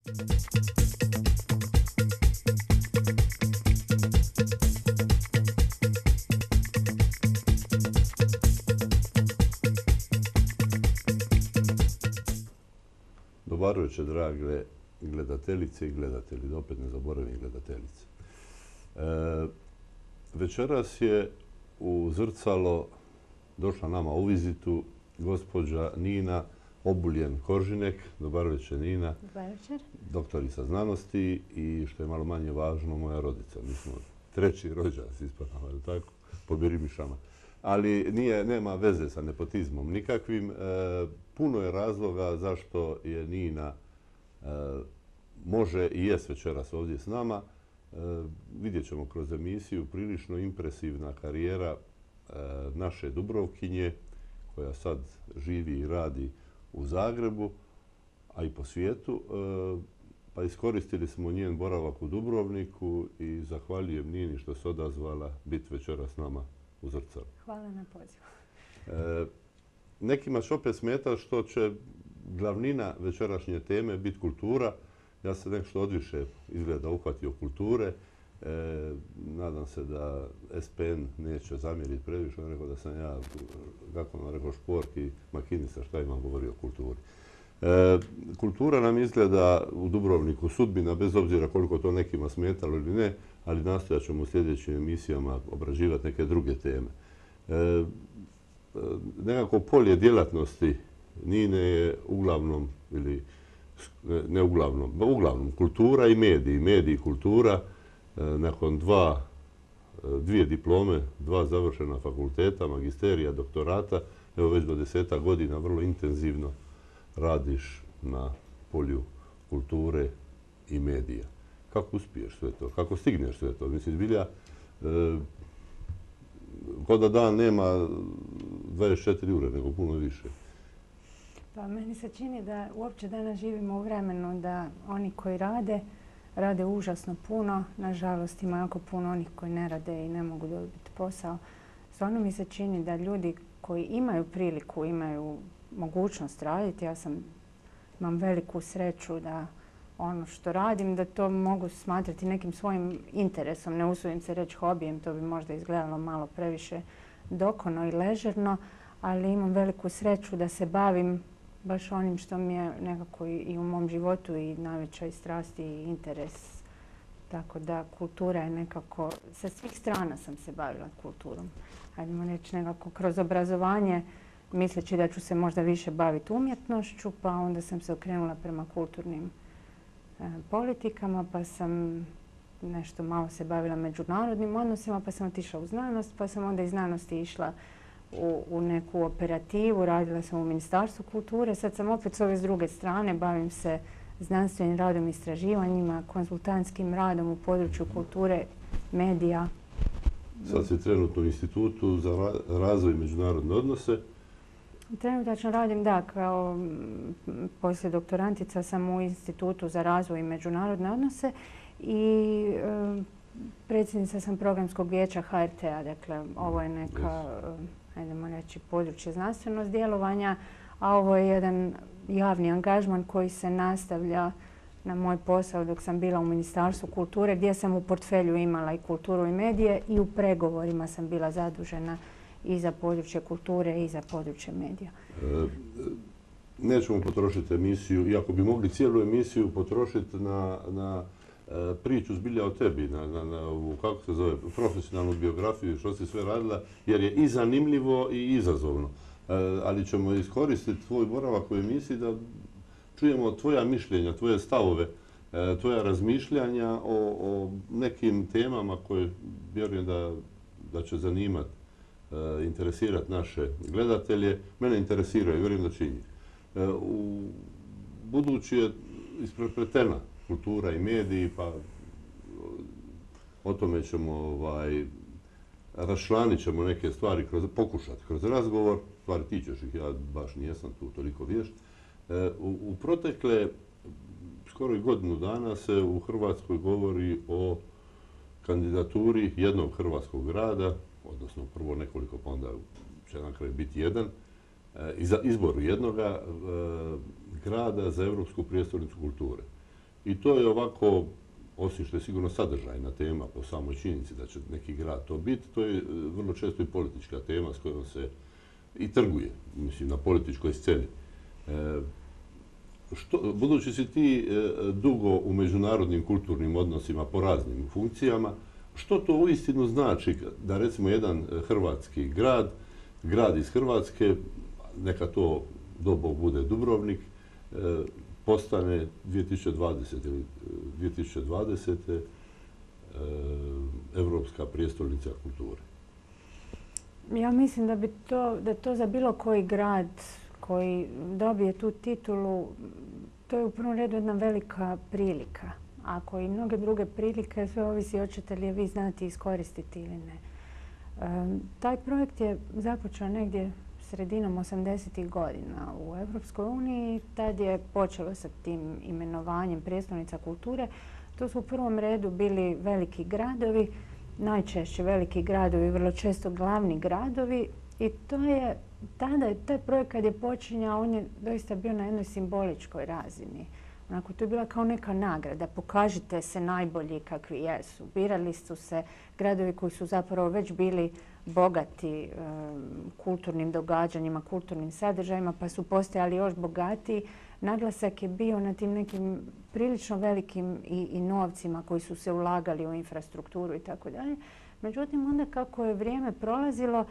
Dobar večer, drage gledateljice i gledatelji, da opet ne zaboravim gledateljice. Večeras je u Zrcalo došla nama u vizitu gospođa Nina Obuljen-Koržinek. Dobar večer, Nina. Dobar večer. Doktorica znanosti i, što je malo manje važno, moja rodica. Mi smo treći rođaci ispadamo, je li tako? Po Berimišama. Ali nema veze sa nepotizmom nikakvim. Puno je razloga zašto je Nina može i jest večeras ovdje s nama. Vidjet ćemo kroz emisiju prilično impresivna karijera naše Dubrovkinje, koja sad živi i radi u Zagrebu, a i po svijetu. Pa iskoristili smo njen boravak u Dubrovniku i zahvaljujem Nini što se odazvala biti večeras s nama u Zrcalu. Hvala na pozivu. Nekima će opet smeta što će glavnina večerašnje teme biti kultura. Ja se nešto odviše izgleda uhvatio kulture. Nadam se da SPN neće zamjeriti previše. On rekao da sam ja, kako nam rekao Špork i makinica, šta imam govorio o kulturi. Kultura nam izgleda u Dubrovniku sudbina, bez obzira koliko to nekima smetalo ili ne, ali nastojat ćemo u sljedećim emisijama obrađivati neke druge teme. Nekako polje djelatnosti Nine je uglavnom, ili ne uglavnom, kultura i mediji. Mediji i kultura, nakon dvije diplome, 2 završena fakulteta, magisterija, doktorata, evo već do 10 godina vrlo intenzivno radiš na polju kulture i medija. Kako uspiješ sve to? Kako stigneš sve to? Mislim, zbilja, ko da dan nema 24 ure, nego puno više. Pa meni se čini da uopće danas živimo u vremenu da oni koji rade užasno puno. Nažalost, ima jako puno onih koji ne rade i ne mogu dobiti posao. Stvarno mi se čini da ljudi koji imaju priliku, imaju mogućnost raditi, imam veliku sreću da ono što radim, da to mogu smatrati nekim svojim interesom. Ne usudim se reći hobijem, to bi možda izgledalo malo previše dokono i ležerno, ali imam veliku sreću da se bavim baš onim što mi je nekako i u mom životu i najveća i strast i interes. Tako da kultura je nekako, sa svih strana sam se bavila kulturom. Hajdemo reći nekako kroz obrazovanje, misleći da ću se možda više baviti umjetnošću, pa onda sam se okrenula prema kulturnim politikama, pa sam nešto malo se bavila međunarodnim odnosima, pa sam otišla u znanost, pa sam onda iz znanosti išla u neku operativu, radila sam u Ministarstvu kulture. Sad sam opet s ove druge strane, bavim se znanstvenim radom, istraživanjima, konzultantskim radom u području kulture, medija. Sad si trenutno u Institutu za razvoj i međunarodne odnose. Trenutačno radim, da, kao poslijedoktorantica sam u Institutu za razvoj i međunarodne odnose i predsjednica sam programskog vijeća HRT-a. Dakle, ovo je neka, hajdemo reći, područje znanstvenog djelovanja, a ovo je jedan javni angažman koji se nastavlja na moj posao dok sam bila u Ministarstvu kulture, gdje sam u portfelju imala i kulturu i medije i u pregovorima sam bila zadužena i za područje kulture i za područje medija. Nećemo potrošiti emisiju, iako bi mogli cijelu emisiju potrošiti na priču zbilja o tebi, na kako se zove, profesionalnu biografiju, što si sve radila, jer je i zanimljivo i izazovno. Ali ćemo iskoristiti tvoj boravak u emisiji da čujemo tvoja mišljenja, tvoje stavove, tvoja razmišljanja o nekim temama koje vjerujem da će zanimati, interesirati naše gledatelje. Mene interesiraju, vjerujem da će i njih. Budući je isprepletena kultura i mediji, pa o tome ćemo raščlanit ćemo neke stvari, pokušati kroz razgovor. Stvari ti ćeš ih, ja baš nijesam tu toliko vješt. U protekle skoro i godinu dana se u Hrvatskoj govori o kandidaturi jednog hrvatskog grada, odnosno prvo nekoliko, pa onda će na kraju biti jedan, i za izboru jednoga grada za Europsku prijestolnicu kulture. I to je ovako, osim što je sigurno sadržajna tema po samoj činjenici da će neki grad to biti, to je vrlo često i politička tema s kojom se i trguje, mislim, na političkoj sceni. Budući si ti dugo u međunarodnim kulturnim odnosima po raznim funkcijama, što to uistinu znači da recimo jedan hrvatski grad iz Hrvatske, neka to do Bog bude Dubrovnik, postane 2020. ili 2020. Evropska prijestolnica kulture? Ja mislim da je to za bilo koji grad koji dobije tu titulu, to je u prvom redu jedna velika prilika. Ako i mnoge druge prilike, sve ovisi hoćete li je vi znati iskoristiti ili ne. Taj projekt je započeo negdje sredinom 80. godina u Europskoj uniji. Tad je počelo sa tim imenovanjem prijestolnica kulture. To su u prvom redu bili veliki gradovi, najčešće veliki gradovi, vrlo često glavni gradovi. I taj projekt kad je počinjao, on je doista bio na jednoj simboličkoj razini. Onako, to je bila kao neka nagrada. Pokažite se najbolji kakvi jesu. Birali su se gradovi koji su zapravo već bili bogati kulturnim događanjima, kulturnim sadržajima, pa su postajali još bogatiji. Naglasak je bio na tim nekim prilično velikim i novcima koji su se ulagali u infrastrukturu i tako dalje. Međutim, onda kako je vrijeme prolazilo,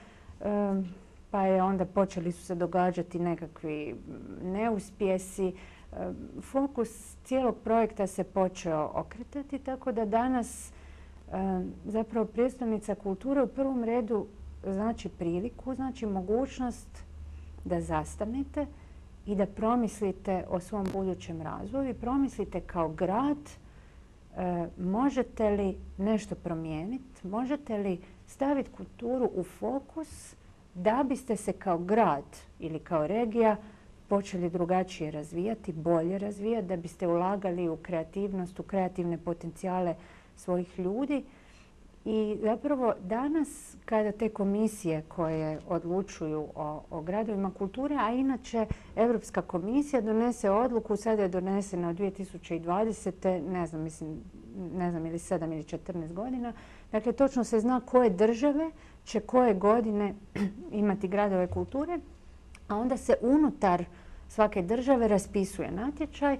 pa je onda počeli su se događati nekakvi neuspjesi, fokus cijelog projekta se počeo okretati, tako da danas zapravo prijestolnica kulture u prvom redu znači priliku, znači mogućnost da zastanete i da promislite o svom budućem razvoju i promislite kao grad možete li nešto promijeniti, možete li staviti kulturu u fokus da biste se kao grad ili kao regija počeli drugačije razvijati, bolje razvijati, da biste ulagali u kreativnost, u kreativne potencijale svojih ljudi. I zapravo danas kada te komisije koje odlučuju o gradovima kulture, a inače Europska komisija donese odluku, sada je donesena od 2020. ne znam ili 7 ili 14 godina. Dakle, točno se zna koje države će koje godine imati gradove kulture, a onda se unutar svake države raspisuje natječaj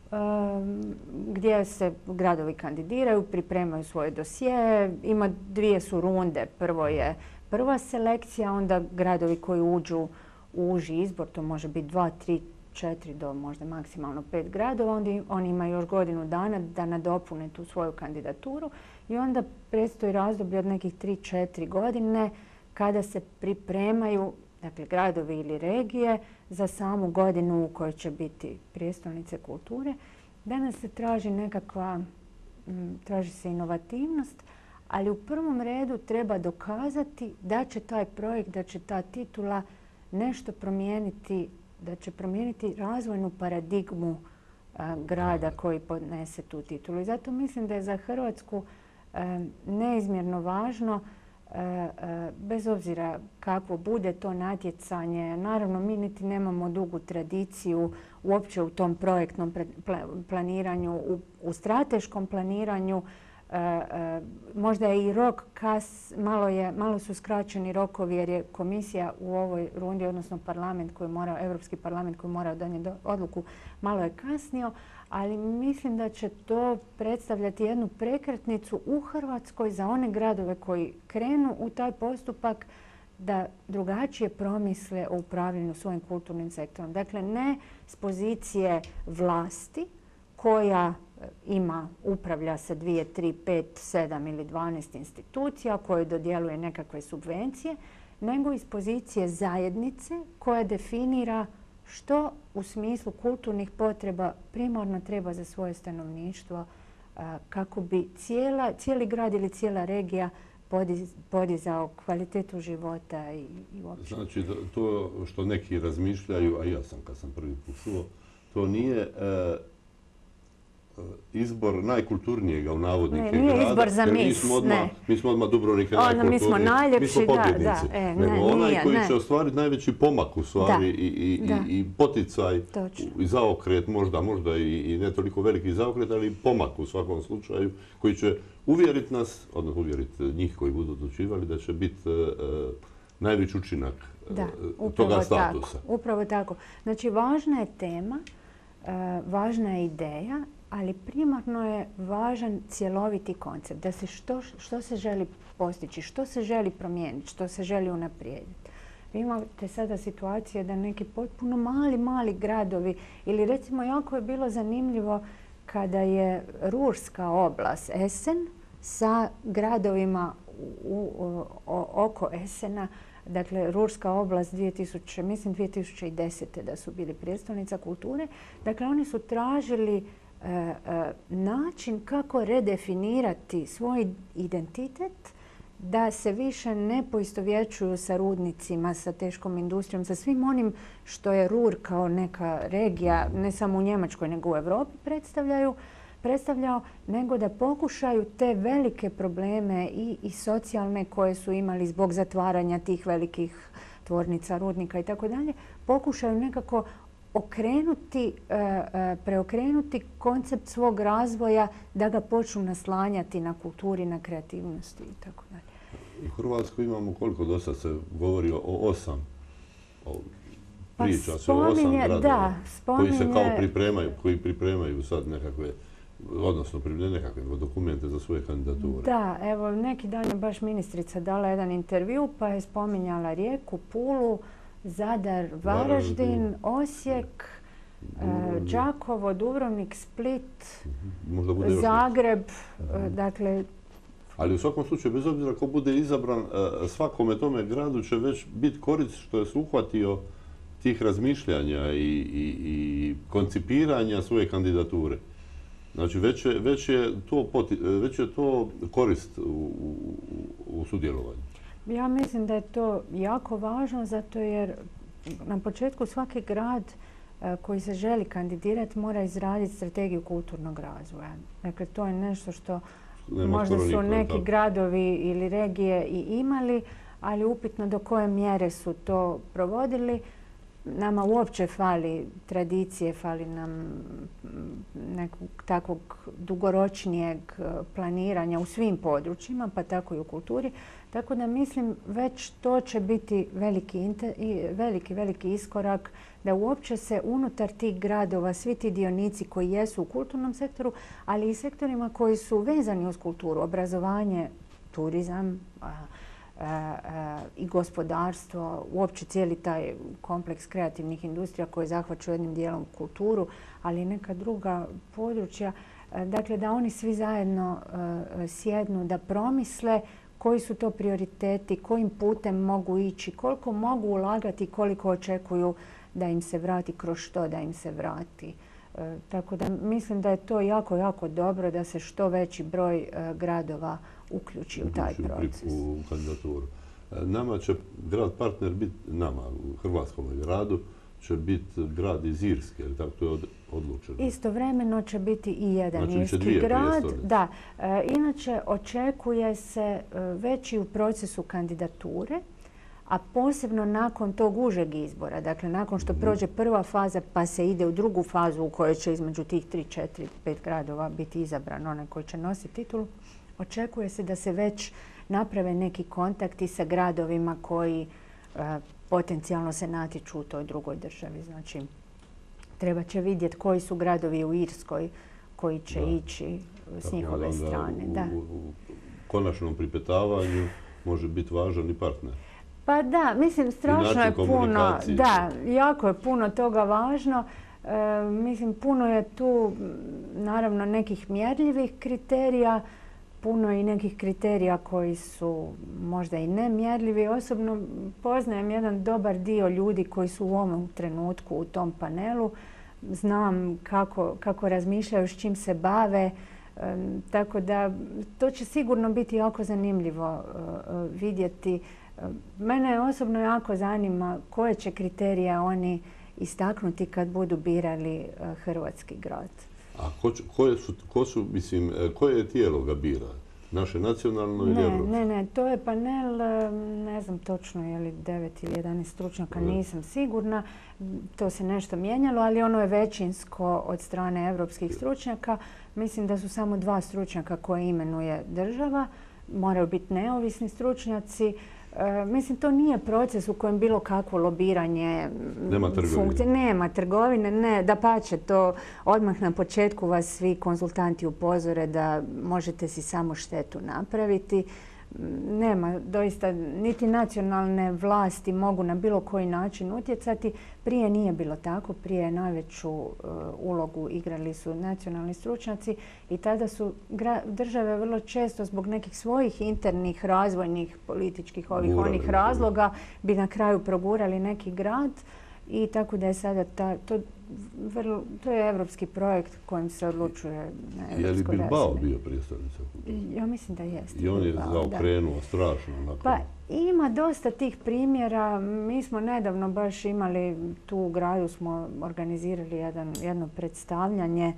gdje se gradovi kandidiraju, pripremaju svoje dosije. Ima dvije su runde. Prvo je prva selekcija, onda gradovi koji uđu u uži izbor, to može biti 2, 3, 4 do možda maksimalno 5 gradova. Onda oni imaju još godinu dana da nadopune tu svoju kandidaturu i onda predstoji razdoblje od nekih 3-4 godine kada se pripremaju, dakle, gradovi ili regije za samu godinu u kojoj će biti prijestolnice kulture. Danas se traži se inovativnost, ali u prvom redu treba dokazati da će taj projekt, da će ta titula nešto promijeniti, da će promijeniti razvojnu paradigmu grada koji podnese tu titulu. I zato mislim da je za Hrvatsku neizmjerno važno, bez obzira kako bude to natjecanje. Naravno, mi niti nemamo dugu tradiciju uopće u tom projektnom planiranju, u strateškom planiranju. Možda je i rok malo su skraćeni rokovi jer je komisija u ovoj rundi, odnosno Europski parlament koji mora donijeti odluku, malo je kasnio, ali mislim da će to predstavljati jednu prekretnicu u Hrvatskoj za one gradove koji krenu u taj postupak da drugačije promisle o upravljanju svojim kulturnim sektorom. Dakle, ne s pozicije vlasti koja upravlja sa 2, 3, 5, 7 ili 12 institucija koje dodjeluje nekakve subvencije, nego iz pozicije zajednice koja definira što u smislu kulturnih potreba primarno treba za svoje stanovništvo kako bi cijeli grad ili cijela regija podizao kvalitetu života i uopće. Znači, to što neki razmišljaju, a ja sam kad sam prvi put čuo, to nije izbor najkulturnijega u navodnike nije grada. Izbor za mis, Mi smo odmah Dubrovnika najkulturniji. Mi smo najljepši, mi smo pobjednici. Nego onaj koji će ostvariti najveći pomak u stvari i poticaj i zaokret, možda i ne toliko veliki zaokret, ali i pomak u svakom slučaju, koji će uvjeriti nas, odnosno uvjeriti njih koji budu odlučivali da će biti najveći učinak toga statusa. Upravo tako. Znači, važna je tema, važna je ideja, ali primarno je važan cjeloviti koncept. Da se što se želi postići, što se želi promijeniti, što se želi unaprijediti. Vi imate sada situacije da neki potpuno mali gradovi, ili recimo jako je bilo zanimljivo kada je Rurska oblast Esen sa gradovima oko Esena, dakle Rurska oblast 2010. da su bili prijestolnica kulture. Dakle, oni su tražili način kako redefinirati svoj identitet, da se više ne poistovjećuju sa rudnicima, sa teškom industrijom, sa svim onim što je Rur kao neka regija, ne samo u Njemačkoj nego u Europi predstavljao, nego da pokušaju te velike probleme i socijalne koje su imali zbog zatvaranja tih velikih tvornica, rudnika i tako dalje, pokušaju nekako preokrenuti koncept svog razvoja, da ga počnu naslanjati na kulturi, na kreativnosti i tako dalje. U Hrvatskoj imamo koliko do sad se govori o 8 priča, se o 8 gradova koji se kao pripremaju sad nekakve, odnosno ne nekakve dokumente za svoje kandidature. Da, evo neki dan je baš ministrica dala jedan intervju pa je spominjala Rijeku, Pulu, Zadar, Varaždin, Osijek, Đakovo, Dubrovnik, Split, Zagreb. Dakle, ali u svakom slučaju, bez obzira ko bude izabran, svakome tome gradu će već biti korist što je se uhvatio tih razmišljanja i koncipiranja svoje kandidature. Znači, već je to korist u sudjelovanju. Ja mislim da je to jako važno zato jer na početku svaki grad koji se želi kandidirati mora izraditi strategiju kulturnog razvoja. Dakle, to je nešto što možda su neki gradovi ili regije i imali, ali upitno do koje mjere su to provodili. Nama uopće fali tradicije, fali nam nekog takvog dugoročnijeg planiranja u svim područjima, pa tako i u kulturi. Tako da mislim već to će biti veliki iskorak da uopće se unutar tih gradova svi ti dionici koji jesu u kulturnom sektoru, ali i sektorima koji su vezani uz kulturu, obrazovanje, turizam, i gospodarstvo, uopće cijeli taj kompleks kreativnih industrija koji zahvaćaju jednim dijelom kulturu, ali i neka druga područja. Dakle, da oni svi zajedno sjednu, da promisle koji su to prioriteti, kojim putem mogu ići, koliko mogu ulagati, koliko očekuju da im se vrati, kroz što da im se vrati. Tako da mislim da je to jako dobro da se što veći broj gradova uključi u taj proces. U kandidaturu. Nama će grad partner biti, u hrvatskom gradu, će biti grad iz Irske, ili tako to je odlučeno? Istovremeno će biti i jedan irski grad. Da. Inače, očekuje se već i u procesu kandidature, a posebno nakon tog užeg izbora, dakle nakon što prođe prva faza pa se ide u drugu fazu u kojoj će između tih 3, 4, 5 gradova biti izabran onaj koji će nositi titulu, očekuje se da se već naprave neki kontakti sa gradovima koji potencijalno se natječu u toj drugoj državi. Znači, treba će vidjeti koji su gradovi u Irskoj koji će ići s njihove strane. U konačnom pripetavanju može biti važan i partner. Pa da, mislim, strašno je puno, da, jako je puno toga važno. Mislim, puno je tu, naravno, nekih mjerljivih kriterija, puno i nekih kriterija koji su možda i nemjerljivi. Osobno poznajem jedan dobar dio ljudi koji su u ovom trenutku u tom panelu. Znam kako razmišljaju, s čim se bave. Tako da to će sigurno biti jako zanimljivo vidjeti. Mene osobno jako zanima koje će kriterije oni istaknuti kad budu birali hrvatski grad. A koje tijelo ga bira? Naše nacionalno ili evropsko? Ne, to je panel, ne znam točno je li 9 ili 11 stručnjaka, nisam sigurna. To se nešto mijenjalo, ali ono je većinsko od strane evropskih stručnjaka. Mislim da su samo 2 stručnjaka koje imenuje država. Moraju biti neovisni stručnjaci. Mislim, to nije proces u kojem bilo kakvo lobiranje funkcije. Nema trgovine, ne, dapače, to odmah na početku vas svi konzultanti upozore da možete si samo štetu napraviti. Nema, doista, niti nacionalne vlasti mogu na bilo koji način utjecati. Prije nije bilo tako, prije najveću ulogu igrali su nacionalni stručnjaci i tada su države vrlo često zbog nekih svojih internih razvojnih, političkih, onih razloga bi na kraju progurali neki grad i tako da je sada to je evropski projekt kojim se odlučuje na evropskoj razini. Je li Bilbao bio prijestolnica kulture? Ja mislim da jeste. I on je zaokrenuo strašno. Pa ima dosta tih primjera. Mi smo nedavno baš imali tu u gradu, smo organizirali jedno predstavljanje,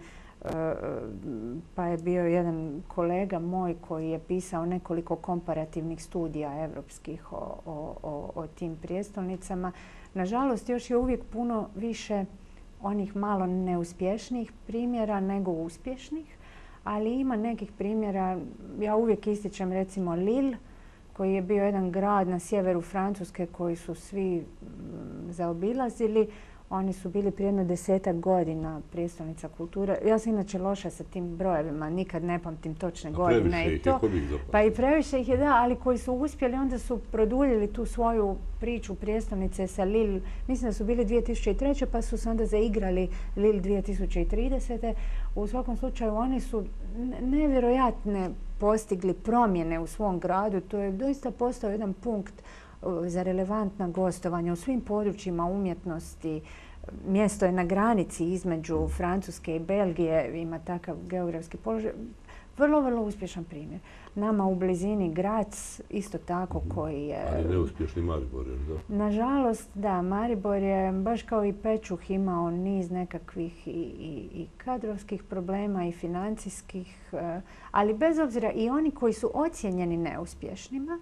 pa je bio jedan kolega moj koji je pisao nekoliko komparativnih studija evropskih o tim prijestolnicama. Nažalost, još je uvijek puno više onih malo neuspješnijih primjera nego uspješnih, ali ima nekih primjera. Ja uvijek ističem recimo Lille, koji je bio jedan grad na sjeveru Francuske koji su svi zaobilazili. Oni su bili prije jedno 10-ak godina prijestolnica kulture. Ja sam inače loša sa tim brojevima, nikad ne pamtim točne godine i to. Pa i previše ih je, da, ali koji su uspjeli, onda su produljili tu svoju priču prijestolnice sa Lille. Mislim da su bili 2003. pa su se onda zaigrali Lille 2030. U svakom slučaju oni su nevjerojatne postigli promjene u svom gradu. To je doista postao jedan punkt za relevantna gostovanja u svim područjima umjetnosti. Mjesto je na granici između Francuske i Belgije, ima takav geografski položaj. Vrlo, vrlo uspješan primjer. Nama u blizini Graz, isto tako, koji je... Ali neuspješni Maribor, je li da? Nažalost, da. Maribor je, baš kao i Pečuh, imao niz nekakvih i kadrovskih problema i financijskih, ali bez obzira i oni koji su ocijenjeni neuspješnima,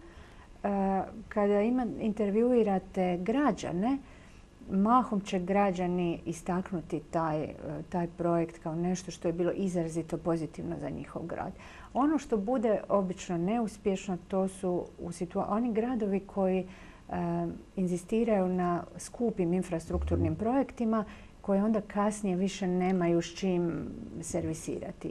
kada intervjuirate građane, mahom će građani istaknuti taj projekt kao nešto što je bilo izrazito pozitivno za njihov grad. Ono što bude obično neuspješno, to su oni gradovi koji inzistiraju na skupim infrastrukturnim projektima koje onda kasnije više nemaju s čim servisirati.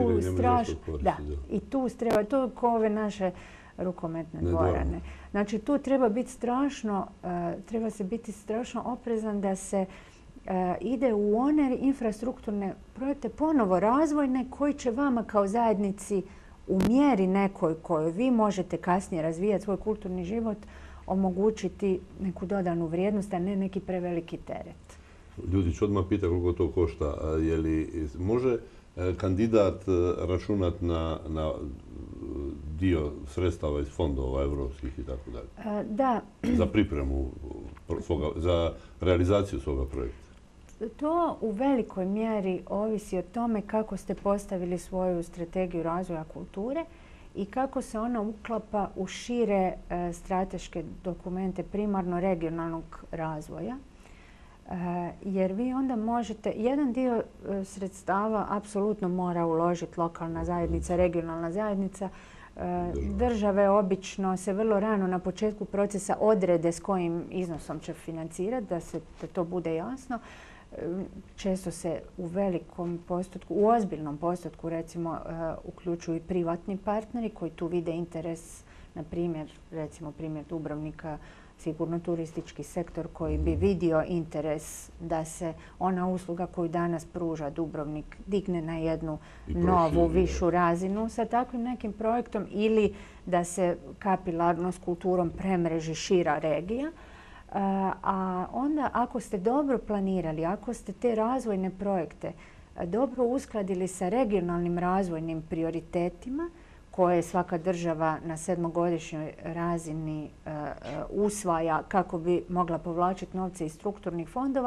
I tu treba, to je kao ove naše rukometne dvorane. Znači tu treba se biti strašno oprezan da se ide u one infrastrukturne projekte, ponovo razvojne, koji će vama kao zajednici u mjeri nekoj kojoj vi možete kasnije razvijati svoj kulturni život, omogućiti neku dodanu vrijednost, a ne neki preveliki teret. Ljudi će odmah pita koliko to košta. Je li može kandidat računati na dio sredstava iz fondova evropskih i tako dalje? Da. Za pripremu, za realizaciju svoga projekta? To u velikoj mjeri ovisi o tome kako ste postavili svoju strategiju razvoja kulture i kako se ona uklapa u šire strateške dokumente primarno regionalnog razvoja. Jer vi onda možete, jedan dio sredstava apsolutno mora uložiti lokalna zajednica, regionalna zajednica. Države obično se vrlo rano na početku procesa odrede s kojim iznosom će financirati, da to bude jasno. Često se u velikom postotku, u ozbiljnom postotku recimo uključuju i privatni partneri koji tu vide interes, na primjer, recimo primjer Dubrovnika, sigurno turistički sektor koji bi vidio interes da se ona usluga koju danas pruža Dubrovnik digne na jednu novu, višu razinu sa takvim nekim projektom ili da se kapilarno s kulturom premreži šira regija. A onda ako ste dobro planirali, ako ste te razvojne projekte dobro uskladili sa regionalnim razvojnim prioritetima, koje svaka država na 7-godišnjoj razini usvaja kako bi mogla povlačiti novce iz strukturnih fondova,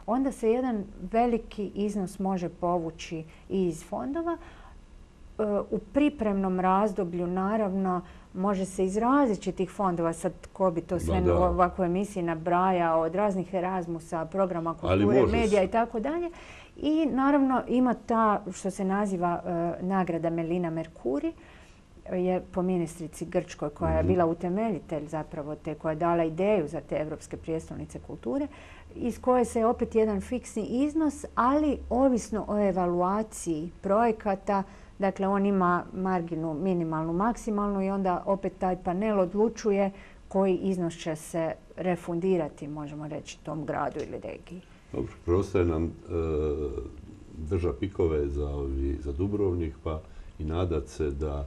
onda se jedan veliki iznos može povući i iz fondova. U pripremnom razdoblju, naravno, može se iz različitih fondova, sad ko bi to sve u ovakvoj emisiji nabrajao, od raznih Erasmusa, programa kulture, medija i tako dalje. I naravno ima ta, što se naziva nagrada Melina Mercuri, je po ministrici Grčkoj koja je bila utemeljitelj zapravo te, koja je dala ideju za te Europske prijestolnice kulture, iz koje se opet jedan fiksni iznos, ali ovisno o evaluaciji projekata. Dakle, on ima marginu minimalnu, maksimalnu i onda opet taj panel odlučuje koji iznos će se refundirati, možemo reći, tom gradu ili regiji. Dobro, preostaje nam drža pikove za Dubrovnik, pa i nadat se da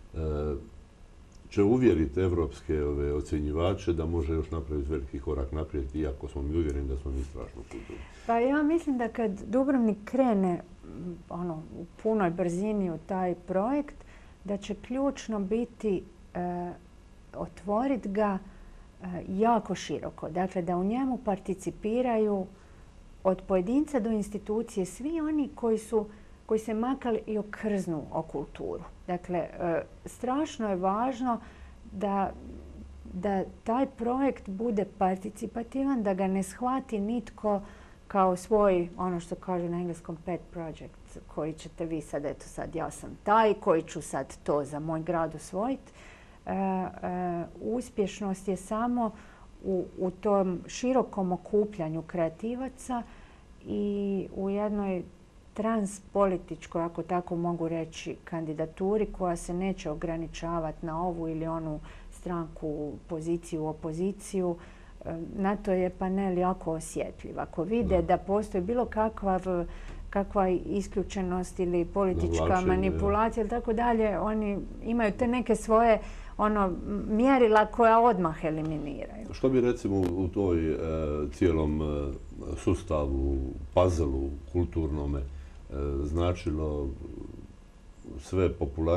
će uvjeriti evropske ocjenjivače da može još napraviti veliki korak naprijed, iako smo mi uvjereni da smo mi strašno kulturni. Pa ja mislim da kad Dubrovnik krene u punoj brzini u taj projekt, da će ključno biti otvoriti ga jako široko. Dakle, da u njemu participiraju od pojedinca do institucije svi oni koji se makali i okrznu o kulturu. Dakle, strašno je važno da taj projekt bude participativan, da ga ne shvati nitko kao svoj, ono što kažu na engleskom, pet project, koji ćete vi sad, eto sad ja sam taj, koji ću sad to za moj grad usvojiti. Uspješnost je samo u tom širokom okupljanju kreativaca i u jednoj transpolitičkoj, ako tako mogu reći, kandidaturi koja se neće ograničavati na ovu ili onu stranku, poziciju, opoziciju. Na to je panel jako osjetljiv. Ako vide da postoji bilo kakva isključenost ili politička manipulacija ili tako dalje, oni imaju te neke svoje mjerila koja odmah eliminiraju. Što bi recimo u toj cijelom sustavu, puzzle-u kulturnome značilo sve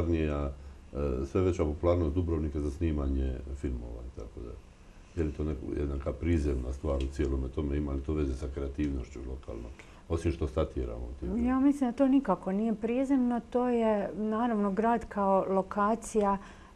veća popularnost Dubrovnika za snimanje filmova i tako da? Je li to jedna prizemna stvar u cijelome tome? Ima li to veze sa kreativnošću lokalno? Osim što statiramo. Ja mislim da to nikako nije prizemno. To je, naravno, grad kao lokacija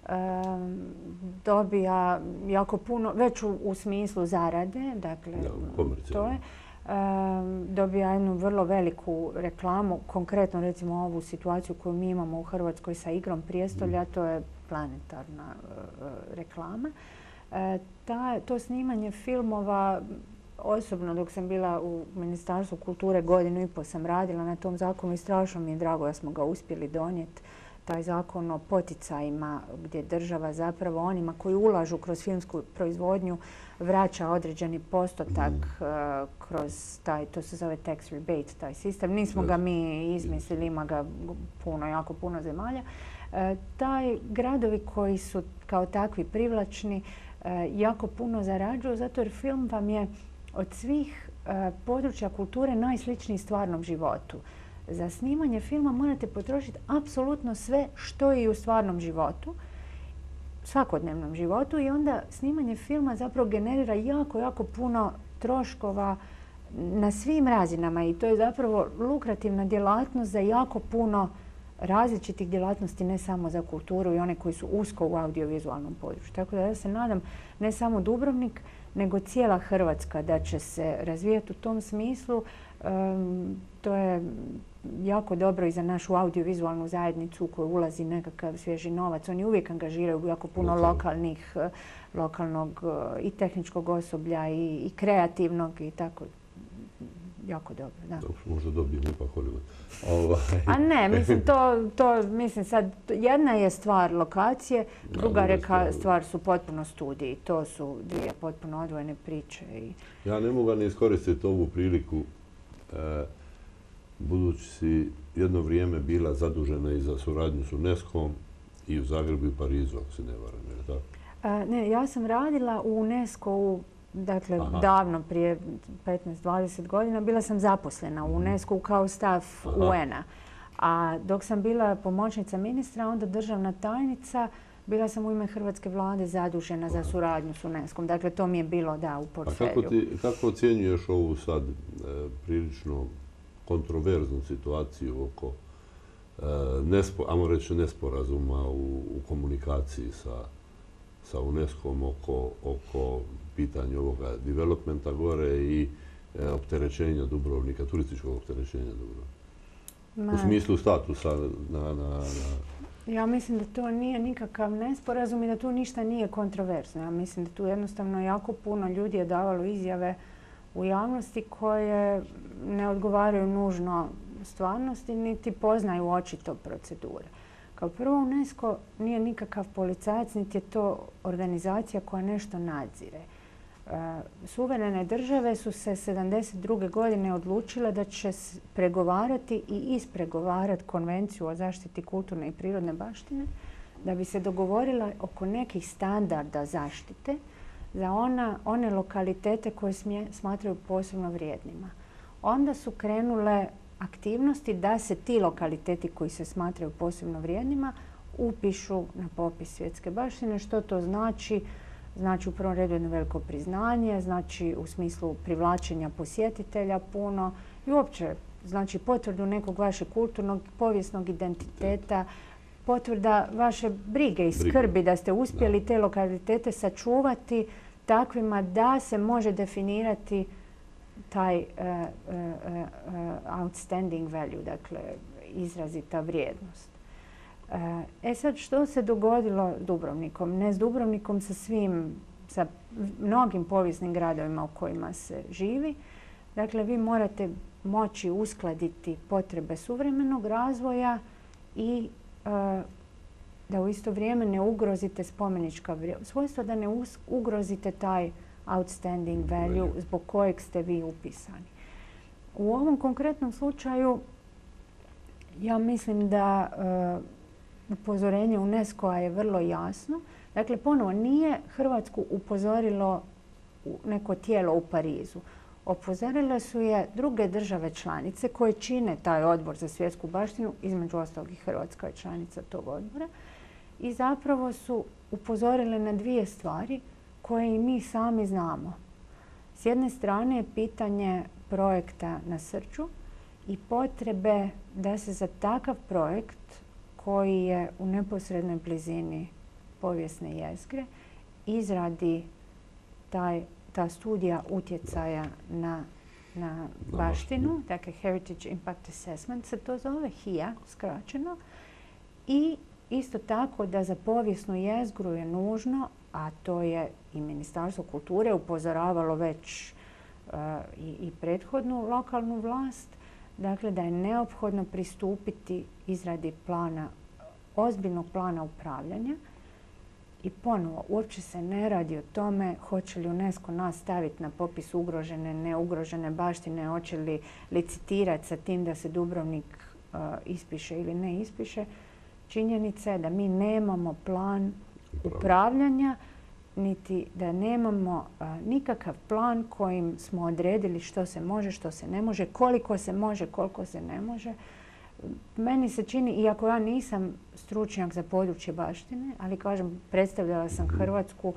dobija jako puno, već u smislu zarade. Dakle, to je. Dobija jednu vrlo veliku reklamu. Konkretno, recimo, ovu situaciju koju mi imamo u Hrvatskoj sa Igrom prijestolja, to je planetarna reklama. To snimanje filmova, osobno dok sam bila u Ministarstvu kulture, 1,5 godinu sam radila na tom zakonu i strašno mi je drago da smo ga uspjeli donijeti. Taj zakon o poticajima gdje država zapravo onima koji ulažu kroz filmsku proizvodnju vraća određeni postotak kroz taj, to se zove tax rebate, taj sistem. Nismo ga mi izmislili, ima ga jako puno zemalja. Taj gradovi koji su kao takvi privlačni jako puno zarađuju, zato jer film vam je od svih područja kulture najsličniji stvarnom životu. Za snimanje filma morate potrošiti apsolutno sve što je i u stvarnom životu, svakodnevnom životu, i onda snimanje filma zapravo generira jako puno troškova na svim razinama i to je zapravo lukrativna djelatnost za jako puno različitih djelatnosti, ne samo za kulturu i one koji su usko u audiovizualnom području. Tako da ja se nadam ne samo Dubrovnik, nego cijela Hrvatska da će se razvijati u tom smislu. To je jako dobro i za našu audiovizualnu zajednicu u koju ulazi nekakav svježi novac. Oni uvijek angažiraju jako puno lokalnog i tehničkog osoblja i kreativnog i tako. Jako dobro, da. Možda dobijemo ipak Hollywood. A ne, mislim sad, jedna je stvar lokacije, druga stvar su potpuno studiji. To su dvije potpuno odvojene priče. Ja ne mogu ne iskoristiti ovu priliku, budući si jedno vrijeme bila zadužena i za suradnju s UNESCO-om i u Zagrebu i Parizu, ako se ne varam, je li tako? Ne, ja sam radila u UNESCO-u, dakle, davno, prije 15-20 godina, bila sam zaposlena u UNESCO-u kao staff UN-a. A dok sam bila pomoćnica ministra, onda državna tajnica, Bila sam u ime Hrvatske vlade zadužena za suradnju s UNESCO-om. Dakle, to mi je bilo u portfelju. A kako ocjenjuješ ovu sad prilično kontroverznu situaciju oko, ajmo reći, nesporazuma u komunikaciji sa UNESCO-om oko pitanja ovoga developmenta gore i opterećenja Dubrovnika, turističkog opterećenja Dubrovnika? U smislu statusa Ja mislim da to nije nikakav nesporazum i da tu ništa nije kontroverzno. Ja mislim da tu jednostavno jako puno ljudi je davalo izjave u javnosti koje ne odgovaraju nužno stvarnosti niti poznaju očito procedure. Kao prvo, UNESCO nije nikakav policajac, niti je to organizacija koja nešto nadzire. Suverene države su se 1972. godine odlučile da će pregovarati i ispregovarati Konvenciju o zaštiti kulturne i prirodne baštine da bi se dogovorila oko nekih standarda zaštite za one lokalitete koje smatraju posebno vrijednima. Onda su krenule aktivnosti da se ti lokaliteti koji se smatraju posebno vrijednima upišu na popis svjetske baštine. Što to znači? Znači u prvom redu jedno veliko priznanje, znači u smislu privlačenja posjetitelja puno i uopće znači potvrdu nekog vašeg kulturnog, povijesnog identiteta, potvrda vaše brige i skrbi da ste uspjeli te lokalitete sačuvati takvima da se može definirati taj outstanding value, dakle izrazita vrijednost. Sad što se dogodilo s Dubrovnikom? Ne s Dubrovnikom, sa mnogim povijesnim gradovima u kojima se živi. Dakle, vi morate moći uskladiti potrebe suvremenog razvoja i da u isto vrijeme ne ugrozite spomenička svojstva, da ne ugrozite taj outstanding value zbog kojeg ste vi upisani. U ovom konkretnom slučaju ja mislim da upozorenje UNESCO-a je vrlo jasno. Dakle, ponovo, nije Hrvatsku upozorilo neko tijelo u Parizu. Upozorile su je druge države članice koje čine taj odbor za svjetsku baštinu, između ostalog i Hrvatska je članica tog odbora. I zapravo su upozorile na dvije stvari koje i mi sami znamo. S jedne strane je pitanje projekta na Srđu i potrebe da se za takav projekt koji je u neposrednoj blizini povijesne jezgre izradi ta studija utjecaja na baštinu, dakle Heritage Impact Assessment se to zove, HIA skraćeno, i isto tako da za povijesnu jezgru je nužno, a to je i Ministarstvo kulture upozoravalo već i prethodnu lokalnu vlast, dakle da je neophodno pristupiti izradi ozbiljnog plana upravljanja. I ponovo, uopće se ne radi o tome hoće li UNESCO nas staviti na popis ugrožene, neugrožene baštine, hoće li licitirati sa tim da se Dubrovnik ispiše ili ne ispiše. Činjenica je da mi nemamo plan upravljanja, niti da nemamo nikakav plan kojim smo odredili što se može, što se ne može, koliko se može, koliko se ne može. Meni se čini, iako ja nisam stručnjak za područje baštine, ali kažem, predstavljala sam Hrvatsku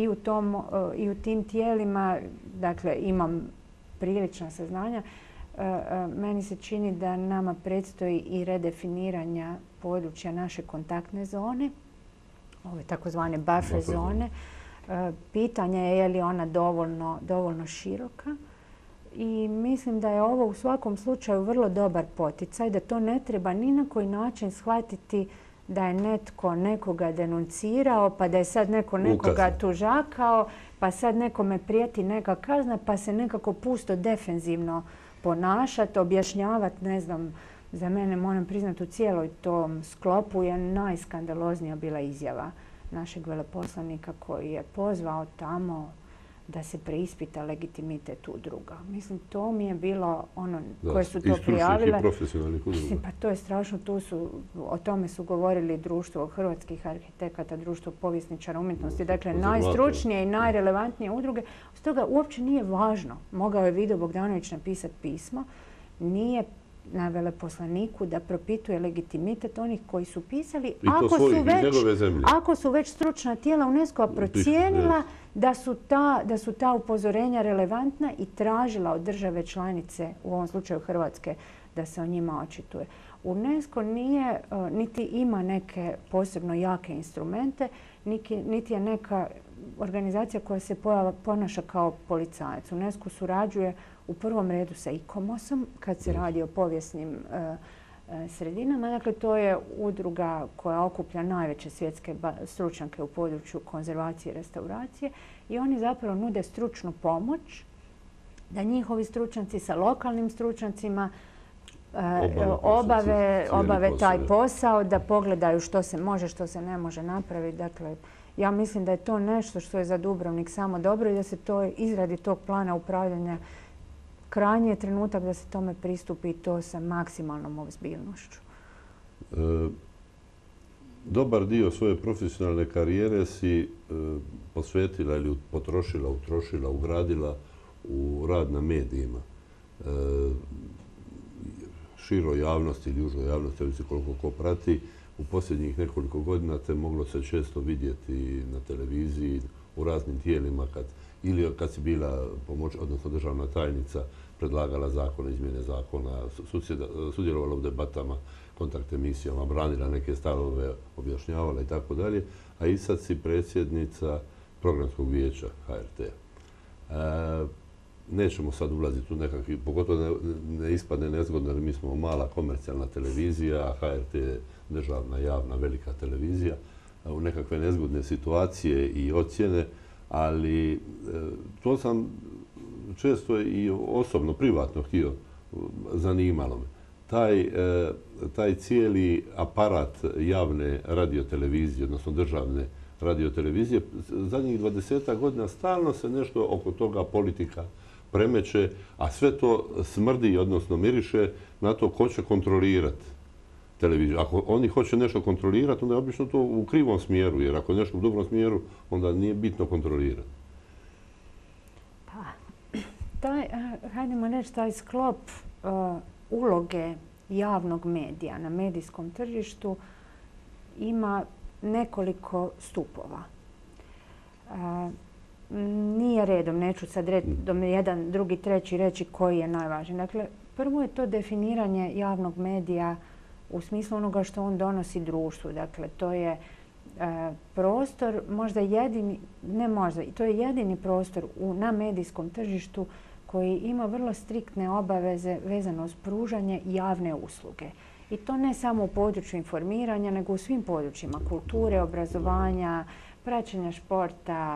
i u tim tijelima, dakle imam prilična saznanja, meni se čini da nama predstoji i redefiniranja područja naše kontaktne zone, ove takozvane buffer zone. Pitanje je li ona dovoljno široka. I mislim da je ovo u svakom slučaju vrlo dobar poticaj, da to ne treba ni na koji način shvatiti da je netko nekoga denuncirao, pa da je sad neko nekoga tužakao, pa sad nekome prijeti neka kazna, pa se nekako pusto defenzivno ponašati, objašnjavati, ne znam, za mene moram priznati u cijeloj tom sklopu je najskandaloznija bila izjava našeg veleposlanika koji je pozvao tamo da se preispita legitimitet udruga. Mislim, to mi je bilo ono koje su to prijavile. I profesionalnih udruga. Pa to je strašno. O tome su govorili Društvo hrvatskih arhitekata, Društvo povjesničara umjetnosti. Dakle, najstručnije i najrelevantnije udruge. Stoga uopće nije važno. Mogao je Vido Bogdanović napisati pismo. Nije na veleposlaniku da propituje legitimitet onih koji su pisali, I to svojih, iz njegove zemlje. ako su već stručna tijela UNESCO-a procijenila da su ta upozorenja relevantna i tražila od države članice, u ovom slučaju Hrvatske, da se o njima očituje. UNESCO nije, niti ima neke posebno jake instrumente, niti je neka organizacija koja se ponaša kao policajac. UNESCO surađuje u prvom redu sa ICOMOS-om kad se radi o povijesnim sredinama. Dakle, to je udruga koja okuplja najveće svjetske stručnjake u području konzervacije i restauracije i oni zapravo nude stručnu pomoć da njihovi stručnjaci sa lokalnim stručnjacima obave taj posao, da pogledaju što se može, što se ne može napraviti. Dakle, ja mislim da je to nešto što je za Dubrovnik samo dobro i da se to izradi tog plana upravljanja. Krajnji je trenutak da se tome pristupi i to sa maksimalnom ozbiljnošću. Dobar dio svoje profesionalne karijere si posvetila ili potrošila, utrošila, ugradila u rad na medijima. Široj javnosti ili užoj javnosti, ovisi koliko ko prati, u posljednjih nekoliko godina te moglo se često vidjeti na televiziji, u raznim tijelima, ili kad si bila odnosno državna tajnica, predlagala zakone, izmjene zakona, sudjelovala u debatama, kontakt emisijama, branila neke stavove, objašnjavala i tako dalje, a i sad si predsjednica programskog vijeća HRT-a. Nećemo sad ulaziti u nekakvi, pogotovo ne ispadne nezgodno jer mi smo mala komercijalna televizija, a HRT je državna, javna, velika televizija, u nekakve nezgodne situacije i ocjene, ali to sam često i osobno, privatno htio, zanimalo me. Taj cijeli aparat javne radiotelevizije, odnosno državne radiotelevizije, zadnjih 20 godina stalno se nešto oko toga politika premeće, a sve to smrdi, odnosno miriše na to ko će kontrolirati televiziju. Ako oni hoće nešto kontrolirati, onda je obično to u krivom smjeru, jer ako je nešto u dobrom smjeru, onda nije bitno kontrolirati. Hajdemo reći, taj sklop uloge javnog medija na medijskom tržištu ima nekoliko stupova. Nije redom, neću sad jedan, drugi, treći reći koji je najvažniji. Dakle, prvo je to definiranje javnog medija u smislu onoga što on donosi društvu. Dakle, to je prostor, možda jedini, ne možda, to je jedini prostor na medijskom tržištu koji ima vrlo striktne obaveze vezano uz pružanje javne usluge. I to ne samo u području informiranja, nego u svim područjima kulture, obrazovanja, praćenja športa.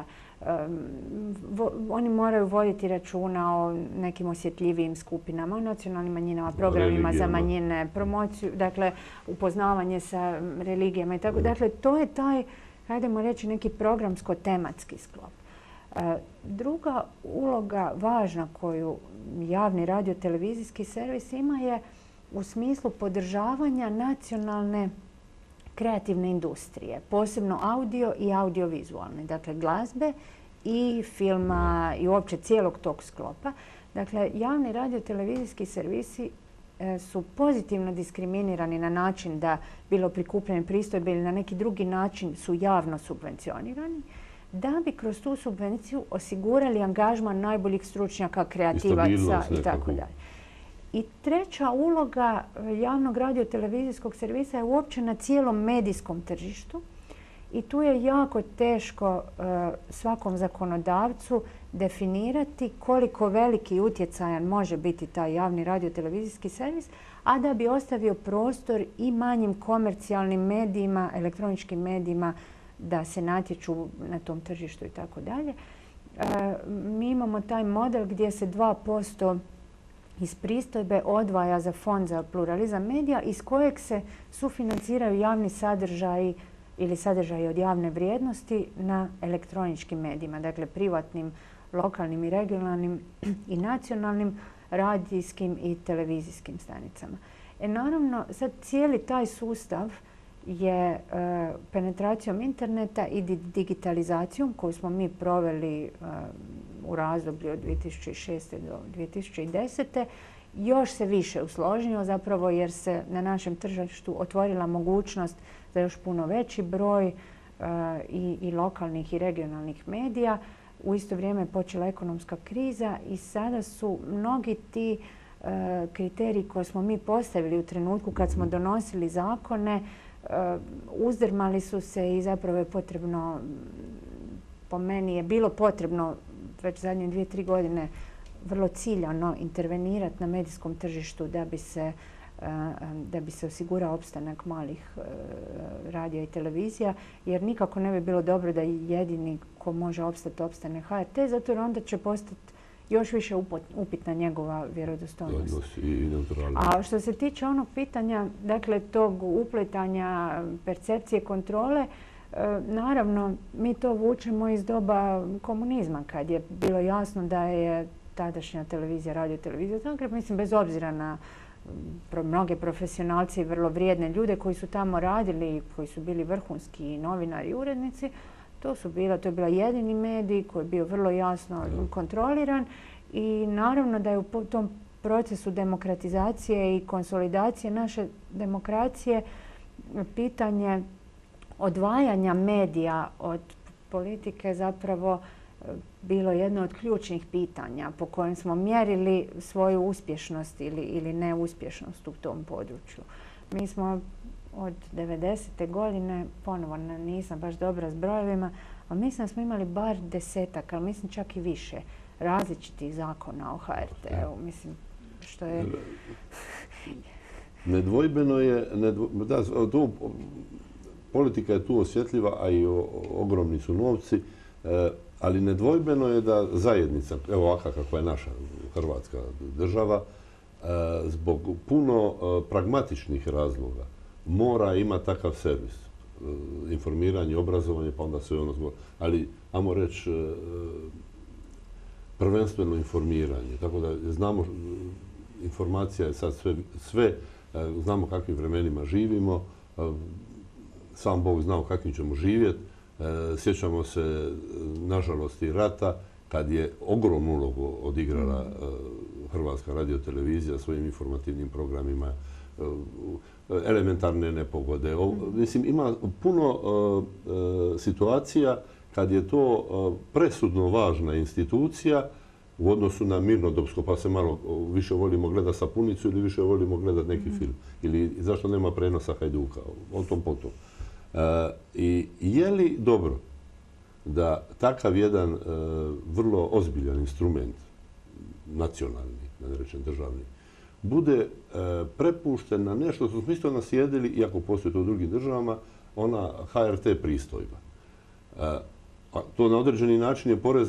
Oni moraju voditi računa o nekim osjetljivijim skupinama, o nacionalnim manjinama, programima za manjine, promociju, dakle, upoznavanje sa religijama i tako. Dakle, to je taj, hajdemo reći, neki programsko-tematski sklop. Druga uloga važna koju javni radio-televizijski servis ima je u smislu podržavanja nacionalne kreativne industrije, posebno audio i audiovizualne, dakle glazbe i filma i uopće cijelog tog sklopa. Dakle, javni radio-televizijski servisi su pozitivno diskriminirani na način da bilo prikupljene pristojbe ili na neki drugi način su javno subvencionirani, da bi kroz tu subvenciju osigurali angažman najboljih stručnjaka, kreativaca i tako dalje. I treća uloga javnog radio-televizijskog servisa je uopće na cijelom medijskom tržištu i tu je jako teško svakom zakonodavcu definirati koliko veliki i utjecajan može biti taj javni radio-televizijski servis, a da bi ostavio prostor i manjim komercijalnim medijima, elektroničkim medijima da se natječu na tom tržištu i tako dalje. Mi imamo taj model gdje se 2% iz pristojbe odvaja za Fond za pluralizam medija iz kojeg se sufinanciraju javni sadržaji ili sadržaji od javne vrijednosti na elektroničkim medijima, dakle privatnim, lokalnim i regionalnim i nacionalnim radijskim i televizijskim stanicama. Naravno, sad cijeli taj sustav je penetracijom interneta i digitalizacijom koju smo mi proveli u razdoblju od 2006. do 2010. još se više usložnio zapravo jer se na našem tržištu otvorila mogućnost za još puno veći broj i lokalnih i regionalnih medija. U isto vrijeme je počela ekonomska kriza i sada su mnogi ti kriteriji koje smo mi postavili u trenutku kad smo donosili zakone uzdrmali su se i zapravo je potrebno, po meni je bilo potrebno već zadnje 2-3 godine vrlo ciljano intervenirati na medijskom tržištu da bi se osigurao opstanak malih radija i televizija, jer nikako ne bi bilo dobro da jedini ko može opstane HRT, zato jer onda će postati još više upitna njegova vjerodostojnost. A što se tiče onog pitanja, dakle tog upletanja percepcije kontrole, naravno mi to vučemo iz doba komunizma kad je bilo jasno da je tadašnja televizija, radio televizija Zagreb, mislim bez obzira na mnoge profesionalci i vrlo vrijedne ljude koji su tamo radili, koji su bili vrhunski novinari i urednici, to je bila jedini medij koji je bio vrlo jasno kontroliran i naravno da je u tom procesu demokratizacije i konsolidacije naše demokracije pitanje odvajanja medija od politike zapravo bilo jedno od ključnih pitanja po kojem smo mjerili svoju uspješnost ili neuspješnost u tom području. Mi smo od 90. godine, ponovo nisam baš dobra s brojevima, ali mislim da smo imali bar 10-ak, ali mislim čak i više različitih zakona o HRT-u. Mislim, što je... Nedvojbeno je, politika je tu osjetljiva, a i ogromni su novci, ali nedvojbeno je da zajednica, evo ovakva kakva je naša Hrvatska država, zbog puno pragmatičnih razloga mora imati takav servis. Informiranje, obrazovanje, pa onda sve ono zbog. Ali, ajmo reći, prvenstveno informiranje. Tako da znamo, informacija je sad sve, znamo kakvim vremenima živimo, sam Bog zna u kakvim ćemo živjeti. Sjećamo se, nažalost, i rata, kad je ogromnu ulogu odigrala Hrvatska radiotelevizija svojim informativnim programima, elementarne nepogode. Mislim, ima puno situacija kad je to presudno važna institucija u odnosu na mirnodopsko, pa se malo više volimo gledati sapunicu ili više volimo gledati neki film. Ili zašto nema prenosa Hajduka, o tom potom. I je li dobro da takav jedan vrlo ozbiljan instrument, nacionalni, da ne rečem državni, bude prepušten na nešto što smo isto naslijedili, iako postoji to u drugim državama, ona HRT pristojba. To na određeni način je porez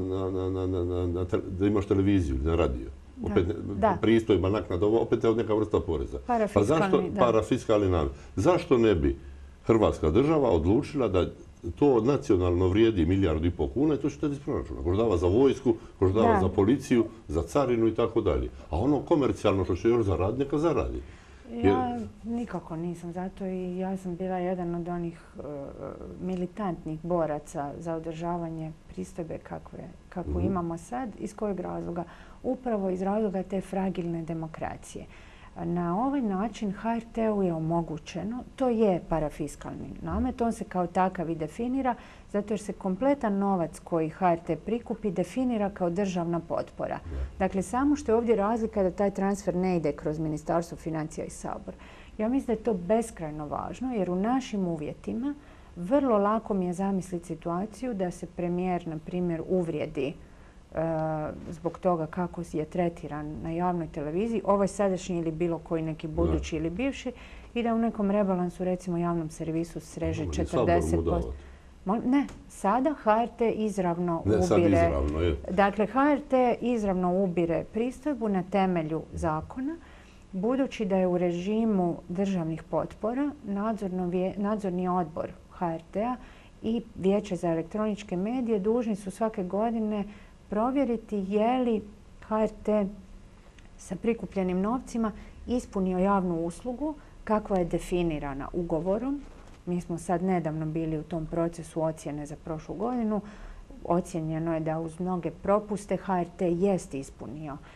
da imaš televiziju ili na radio. Opet pristojba, naknada, opet je neka vrsta poreza. Parafiskalni namet. Zašto ne bi Hrvatska država odlučila da to nacionalno vrijedi 1,5 milijardu kuna i to će iz proračuna. Ko dava za vojsku, ko dava za policiju, za carinu i tako dalje. A ono komercijalno što će još zaraditi, neka zaradi. Ja nikako nisam za to i ja sam bila jedan od onih militantnih boraca za održavanje pristojbe kakvu imamo sad. Iz kojeg razloga? Upravo iz razloga te fragilne demokracije. Na ovaj način HRT-u je omogućeno, to je parafiskalni namet, on se kao takav i definira, zato jer se kompletan novac koji HRT prikupi definira kao državna potpora. Dakle, samo što je ovdje razlika da taj transfer ne ide kroz Ministarstvo financija i Sabor. Ja mislim da je to beskrajno važno, jer u našim uvjetima vrlo lako mi je zamisliti situaciju da se premijer, na primjer, uvrijedi zbog toga kako je tretiran na javnoj televiziji, ovaj sadašnji ili bilo koji neki budući ili bivši, i da u nekom rebalansu, recimo javnom servisu, sreže 40%. Ne, sada HRT izravno ubire. Dakle, HRT izravno ubire pristojbu na temelju zakona, budući da je u režimu državnih potpora nadzorni odbor HRT-a i Vijeće za elektroničke medije dužni su svake godine provjeriti je li HRT sa prikupljenim novcima ispunio javnu uslugu kakva je definirana ugovorom. Mi smo sad nedavno bili u tom procesu ocjene za prošlu godinu. Ocijenjeno je da uz mnoge propuste HRT jest ispunio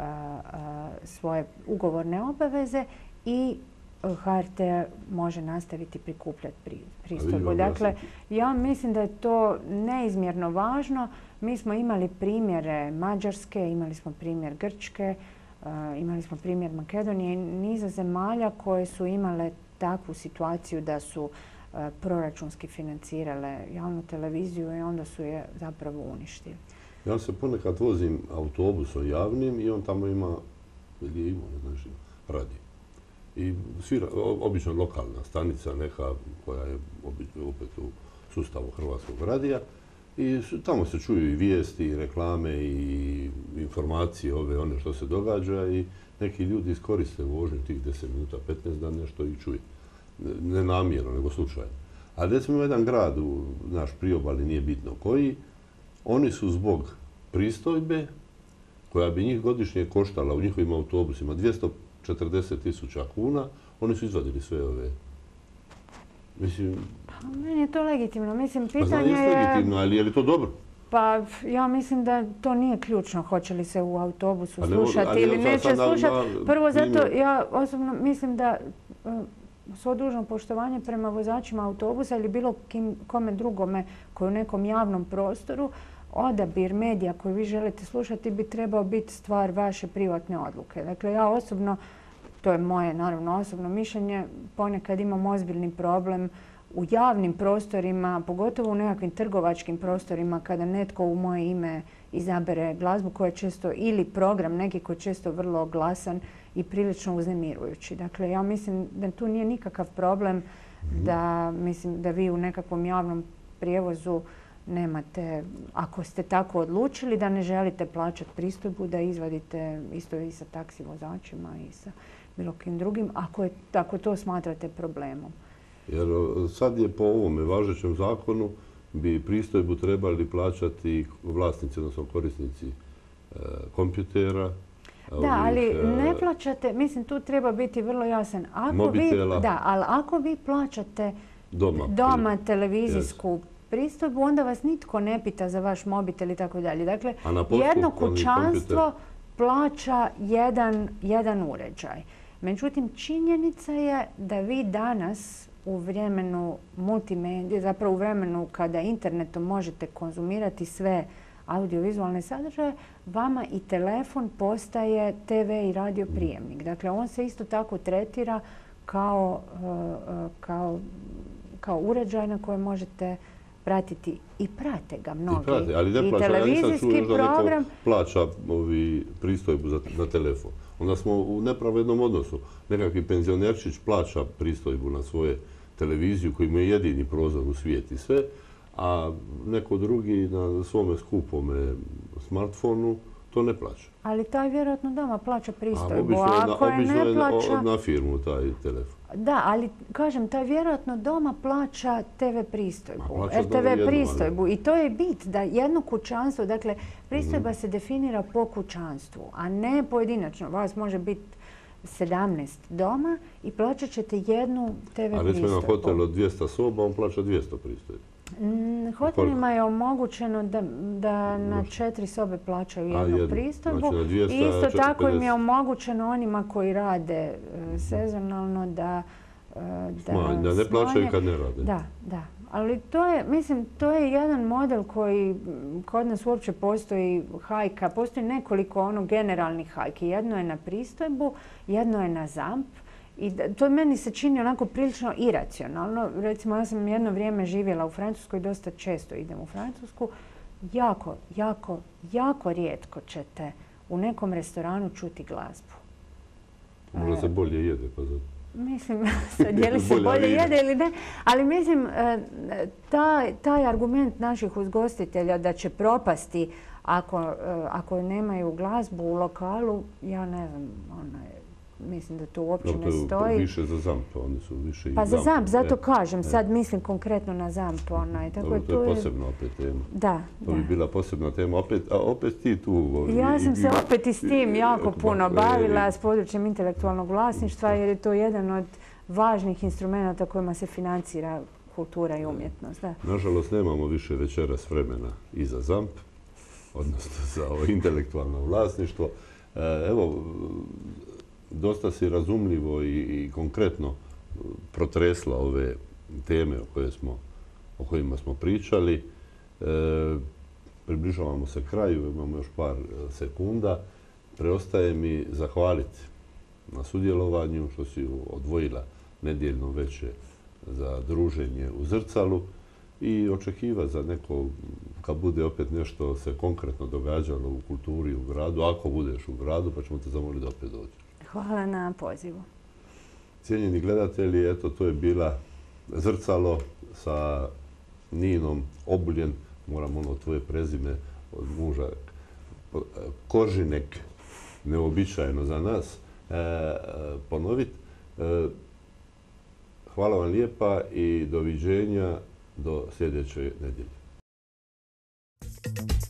svoje ugovorne obaveze i HRT može nastaviti prikupljati pristojbu. Dakle, ja mislim da je to neizmjerno važno. Mi smo imali primjere Mađarske, imali smo primjer Grčke, imali smo primjer Makedonije i niza zemalja koje su imale takvu situaciju da su proračunski financirale javnu televiziju i onda su je zapravo uništili. Ja se ponekad vozim autobusom javnim i on tamo ima, ili je imao, ne znam, radio. I svira, obično lokalna stanica neka koja je opet u sustavu Hrvatskog radija. I tamo se čuju i vijesti, i reklame, i informacije one što se događa i neki ljudi iskoriste vožnju tih 10 minuta, 15 da nešto i čuje. Ne namjerno, nego slučajno. Ali recimo jedan grad u naš priobalni, nije bitno koji, oni su zbog pristojbe koja bi njih godišnje koštala u njihovim autobusima 240.000 kuna, oni su izvadili sve ove. Mislim... Meni je to legitimno. Mislim, pitanje je... legitimno, ali je li to dobro? Pa ja mislim da to nije ključno hoće li se u autobusu slušati ili neće slušati. Prvo zato ja osobno mislim da svo dužno poštovanje prema vozačima autobusa ili bilo kome drugome koji u nekom javnom prostoru, odabir medija koji vi želite slušati bi trebao biti stvar vaše privatne odluke. Dakle, ja osobno, to je moje naravno osobno mišljenje, ponekad imam ozbiljni problem u javnim prostorima, pogotovo u nekakvim trgovačkim prostorima, kada netko u moje ime izabere glazbu koja je često, ili program neki koji je često vrlo glasan i prilično uznemirujući. Dakle, ja mislim da tu nije nikakav problem da vi u nekakvom javnom prijevozu nemate, ako ste tako odlučili da ne želite plaćati pristojbu, da izvadite isto i sa taksi vozačima i sa bilo kim drugim, ako to smatrate problemom. Jer sad je po ovome važećem zakonu bi pristojbu trebali plaćati vlasnici, odnosno korisnici kompjutera. Da, ali ne plaćate, mislim tu treba biti vrlo jasan. Mobitela. Da, ali ako vi plaćate doma televizijsku pristojbu, onda vas nitko ne pita za vaš mobitel i tako dalje. Dakle, jedno kućanstvo plaća jedan uređaj. Međutim, činjenica je da vi danas u vremenu multimedije, zapravo u vremenu kada internetom možete konzumirati sve audiovizualne sadržaje, vama i telefon postaje TV i radio prijemnik. Dakle, on se isto tako tretira kao uređaj na koje možete pratiti i prate ga mnogi. I televizijski program plaća pristojbu za telefon. Onda smo u nepravednom odnosu. Nekakvi penzionerčić plaća pristojbu na svoje televiziju koji mu je jedini prozor u svijet i sve, a neko drugi na svome skupome smartfonu to ne plaća. Ali taj vjerojatno doma plaća pristojbu. Obično je na firmu taj telefon. Da, ali kažem, taj vjerojatno doma plaća TV pristojbu, RTV pristojbu. I to je bit da jedno kućanstvo, dakle, pristojba se definira po kućanstvu, a ne pojedinačno. Vas može biti 17 doma i plaćat ćete jednu TV pristojbu. A recimo na hotelu od 200 soba, on plaća 200 pristojbu. Hotelima je omogućeno da na 4 sobe plaćaju jednu pristojbu. I isto tako im je omogućeno onima koji rade sezonalno da ne plaćaju kad ne rade. Da. Ali to je jedan model koji kod nas uopće postoji hajka. Postoji nekoliko generalnih hajki. Jedno je na pristojbu, jedno je na ZAMP. I to meni se čini onako prilično iracionalno. Recimo, ja sam jedno vrijeme živjela u Francuskoj, dosta često idem u Francusku. Jako rijetko ćete u nekom restoranu čuti glazbu. Možda se bolje jede, pa zato. Mislim, sad je li se bolje jede ili ne, ali mislim, taj argument naših uzgostitelja da će propasti ako nemaju glazbu u lokalu, ja ne znam, mislim da to uopće ne stoji. To je više za ZAMP, oni su više i ZAMP. Pa za ZAMP, zato kažem, sad mislim konkretno na ZAMP. To je posebna opet tema. Da. To bi bila posebna tema, a opet ti tu... Ja sam se opet i s tim jako puno bavila, s područjem intelektualnog vlasništva, jer je to jedan od važnih instrumenta kojima se financira kultura i umjetnost. Nažalost, nemamo više večeras vremena i za ZAMP, odnosno za ovo intelektualno vlasništvo. Evo, dosta si razumljivo i konkretno protresla ove teme o kojima smo pričali. Približavamo se kraju, imamo još par sekunda. Preostaje mi zahvaliti na sudjelovanju što si odvojila nedjeljno večer za druženje u Zrcalu i očekiva za neko, kad bude opet nešto se konkretno događalo u kulturi u gradu, ako budeš u gradu, pa ćemo te zamoliti da opet dođeš. Hvala na pozivu. Cijenjeni gledatelji, eto, to je bila Zrcalo sa Ninom Obuljen, moram ono tvoje prezime od muža, Kožinek, neobičajno za nas, ponoviti. Hvala vam lijepa i doviđenja do sljedeće nedjelje.